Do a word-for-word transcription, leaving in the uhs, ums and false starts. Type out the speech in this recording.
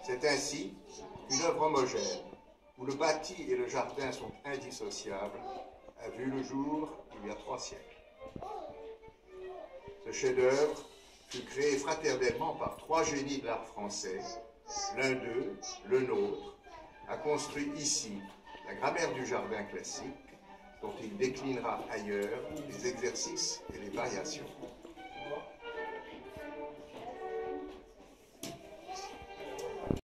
C'est ainsi qu'une œuvre homogène, où le bâti et le jardin sont indissociables, a vu le jour il y a trois siècles. Ce chef-d'œuvre fut créé fraternellement par trois génies de l'art français. L'un d'eux, le nôtre, a construit ici la grammaire du jardin classique, dont il déclinera ailleurs les exercices et les variations.